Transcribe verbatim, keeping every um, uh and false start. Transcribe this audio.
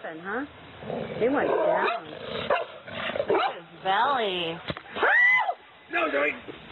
happened, huh? He went down. Look at his belly. No, Joey.